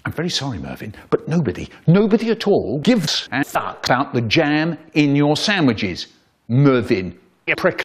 I'm very sorry, Mervin, but nobody at all gives a fuck about the jam in your sandwiches. Mervin, you prick.